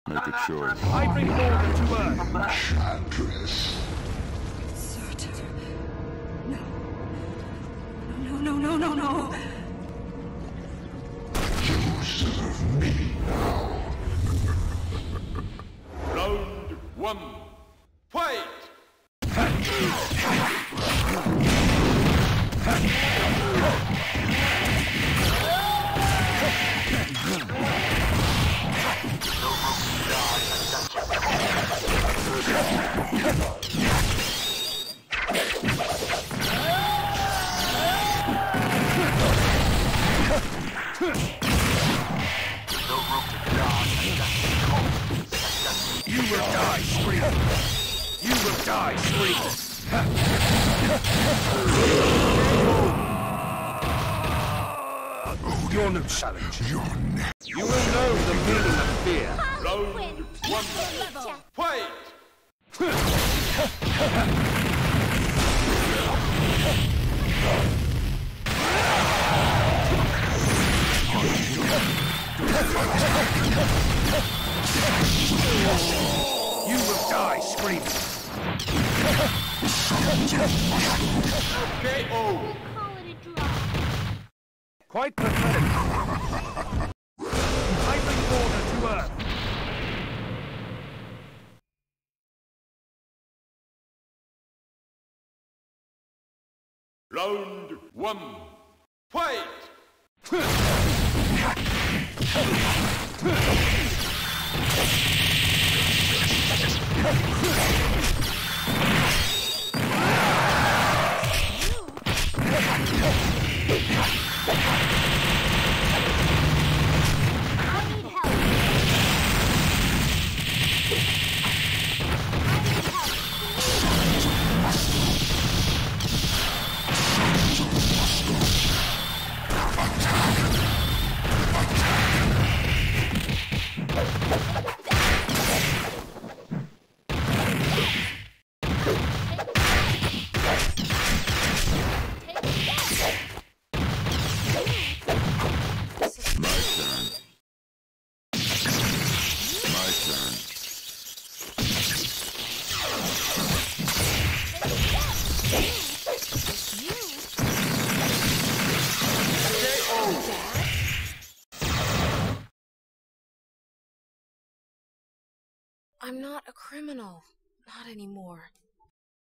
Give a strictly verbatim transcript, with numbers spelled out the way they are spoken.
Make a choice. I bring order to Earth. Enchantress. Surtur. No. No, no, no, no, no. You serve me now. Round one. Fight! You will die screaming. You will die screaming. Your new challenge. Your neck. You will know the meaning of fear. Round one. Fight! You will die screaming. K O. Call it a draw. Quite pathetic. I bring order to Earth. Round one. Fight! I'm not a criminal. Not anymore.